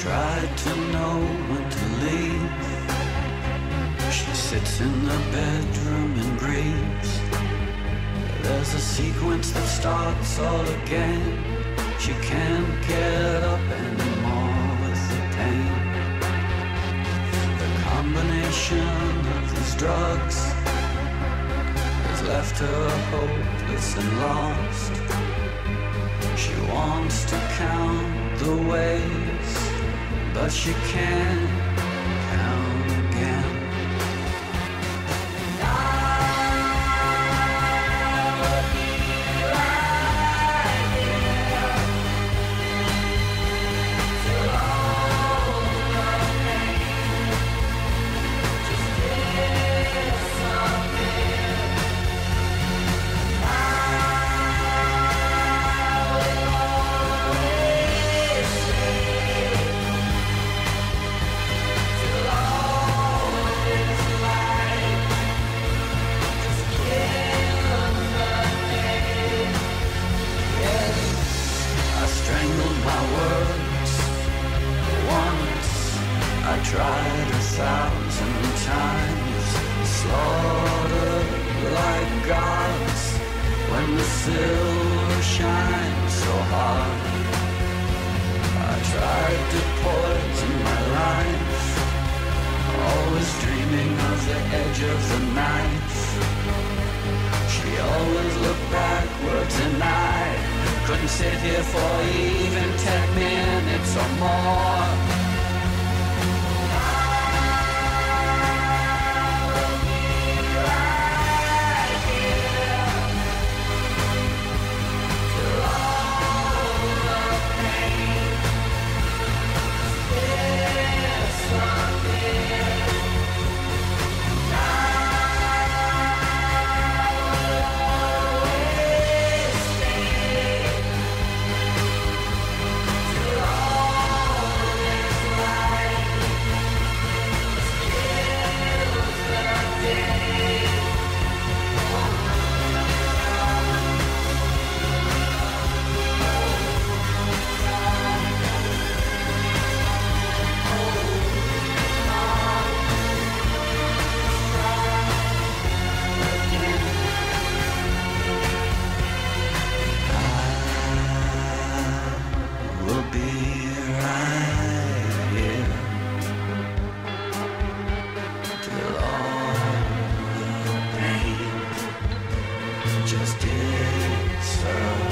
tried to know when to leave. She sits in the bedroom and grieves. There's a sequence that starts all again. She can't get up anymore with the pain. The combination of these drugs has left her hopeless and lost. She wants to count the ways, but she can't count again. I tried 1,000 times, slaughtered like gods when the silver shines so hard. I tried to poison my life, always dreaming of the edge of the knife. She always looked backwards and I couldn't sit here for even 10 minutes or more. Just disappear.